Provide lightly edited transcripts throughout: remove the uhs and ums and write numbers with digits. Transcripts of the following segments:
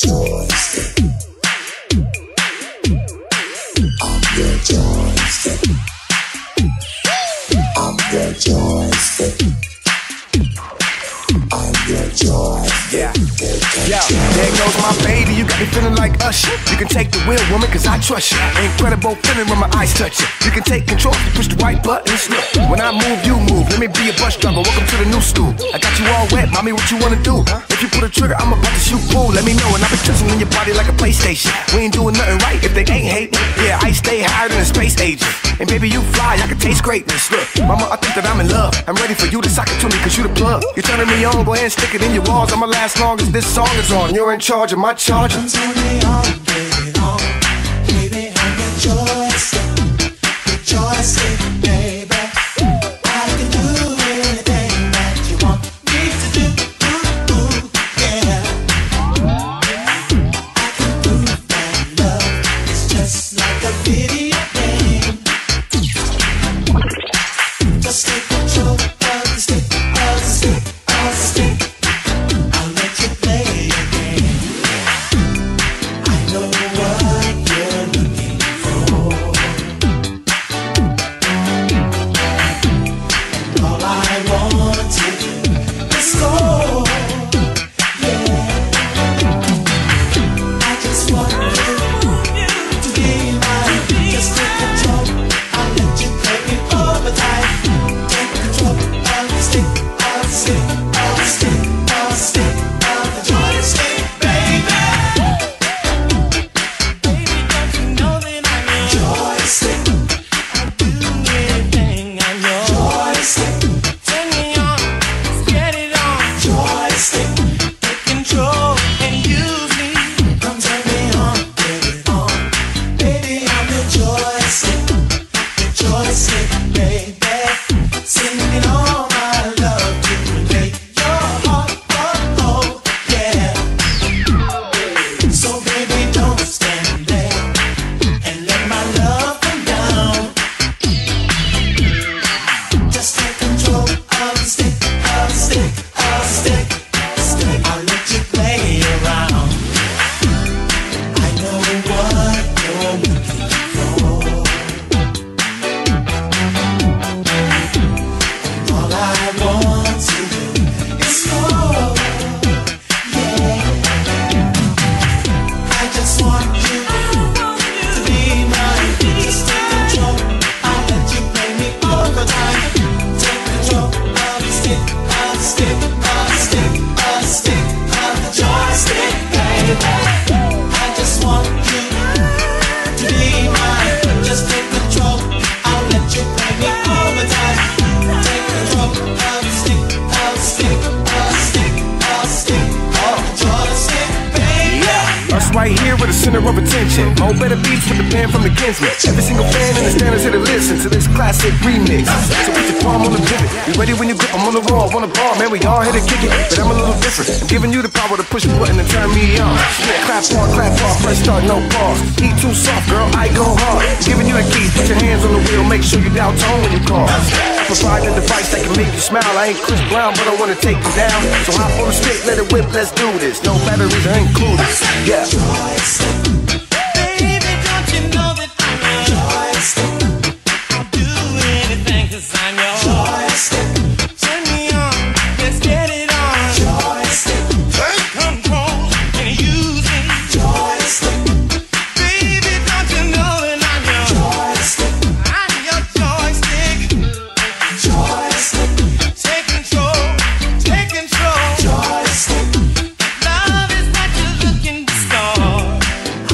joystick. I'm your joystick. I'm your joystick. I'm your joystick. Yeah. Yeah, there goes my baby, you got me feeling like Usher. You can take the wheel, woman, cause I trust you. Incredible feeling when my eyes touch you. You can take control, you push the right button and slip. When I move, you move, let me be a bus driver. Welcome to the new school. I got you all wet, mommy, what you wanna do? If you put a trigger, I'm about to shoot pool. Let me know, and I've been touching in your body like a PlayStation. We ain't doing nothing right if they ain't hating. Yeah, I stay higher than a space agent. And baby, you fly, I can taste greatness. Look, mama, I think that I'm in love. I'm ready for you to sock it to me, cause you the plug. You're turning me on, go ahead and stick it in your walls. I'ma last long as this song is on. You're in charge of my charger. Turn me on, get it on. Baby, I'm your joystick. Your joystick, baby. I can do anything that you want me to do. Yeah. I can prove that love is just like a video game. Just take control of the stick, of the stick, of the stick. I'll let you play your game. I know what you're looking for, and all I want to do is score. Yeah, I just want you to be mine. Just take control. I'll let you play me over time. Take control of the stick, of the stick, of the stick, of the stick, of the joystick, baby. Baby, don't you know that I'm your Joystick, I'll do anything I'm yours. joystick, Turn me on, let's get it on. joystick. Take control and use me. Come turn me on, get it on. Baby, I'm your joystick, baby. Singing all my love to relate your heart, oh, oh, yeah. So baby, don't stand there and let my love come down. Just take control of the stick, of the stick, of the stick, stick. I'll let you play around. I know what you're looking for. All I want to do is score. Yeah, I just want you to be mine. Just take control. I'll let you play me over time. Take control of the stick, of the stick, of the stick, of the stick, of the joystick, baby. I just want you to be mine. Just take control. I'll let you play me over time. Take control of the stick, of the stick, of the stick, of the stick, of the joystick, baby. Yeah, us right here with the center of attention. Mo better beats with the band from the Kinsman. Every single fan in the standards here to listen to this classic remix. So put your palm on the pivot. Be ready when you grip. I'm on the roll, on the ball, man. We all here to kick it, but I'm a little different. I'm giving you the power to push the button and turn me on. Yeah, clap off, press start, no pause. Heat too soft, girl, I go hard. Giving you the keys, put your hands on the wheel, make sure you down tone when you call. Provide a device that can make you smile. I ain't Chris Brown, but I wanna take you down. So hop on the stick, let it whip, let's do this. No batteries are included. Yeah. Baby, don't you know that I'm yours? I'll do anything 'cause I'm yours. Turn me on, let's get it on. Take control and use me. Baby, don't you know that I'm yours? I'm your joystick. Take control, take control. Love is what you're looking for.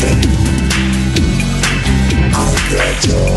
I got joy.